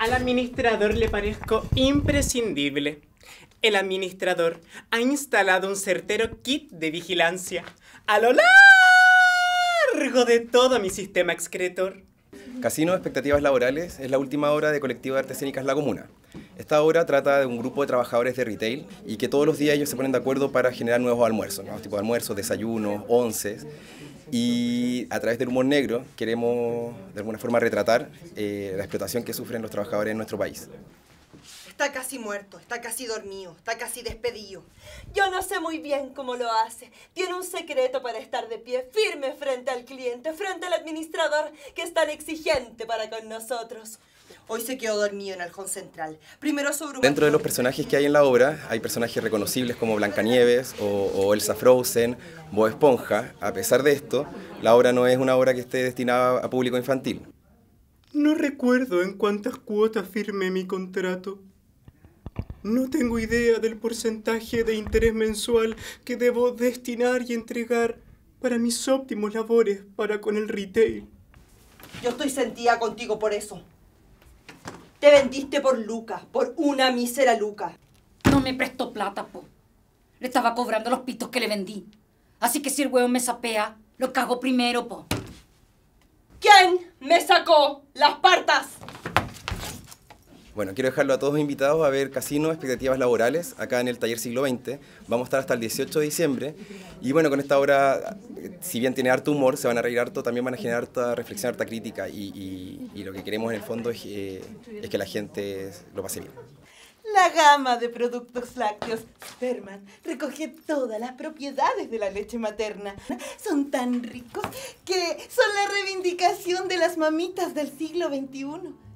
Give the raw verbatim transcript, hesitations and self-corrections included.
Al administrador le parezco imprescindible. El administrador ha instalado un certero kit de vigilancia a lo largo de todo mi sistema excretor. Casino Expectativas Laborales es la última obra de Colectivo de Artes Escénicas La Comuna. Esta obra trata de un grupo de trabajadores de retail y que todos los días ellos se ponen de acuerdo para generar nuevos almuerzos, nuevos tipos de almuerzos, desayunos, onces. Y a través del humor negro queremos de alguna forma retratar eh, la explotación que sufren los trabajadores en nuestro país. Está casi muerto, está casi dormido, está casi despedido. Yo no sé muy bien cómo lo hace. Tiene un secreto para estar de pie firme frente al cliente, frente al administrador, que es tan exigente para con nosotros. Hoy se quedó dormido en el hall central. Primero sobre un... Dentro de los personajes que hay en la obra, hay personajes reconocibles como Blancanieves o, o Elsa Frozen, Bob Esponja. A pesar de esto, la obra no es una obra que esté destinada a público infantil. No recuerdo en cuántas cuotas firmé mi contrato. No tengo idea del porcentaje de interés mensual que debo destinar y entregar para mis óptimos labores para con el retail. Yo estoy sentida contigo por eso. Te vendiste por lucas, por una mísera luca. No me prestó plata, po. Le estaba cobrando los pitos que le vendí. Así que si el huevo me sapea, lo cago primero, po. ¿Quién me sacó las partas? Bueno, quiero dejarlo a todos invitados a ver Casino Expectativas Laborales, acá en el Taller Siglo veinte. Vamos a estar hasta el dieciocho de diciembre. Y bueno, con esta obra, si bien tiene harto humor, se van a reír harto, también van a generar harta reflexión, harta crítica. Y, y, y lo que queremos en el fondo es, eh, es que la gente lo pase bien. La gama de productos lácteos Sperman recoge todas las propiedades de la leche materna. Son tan ricos que son la reivindicación de las mamitas del siglo veintiuno.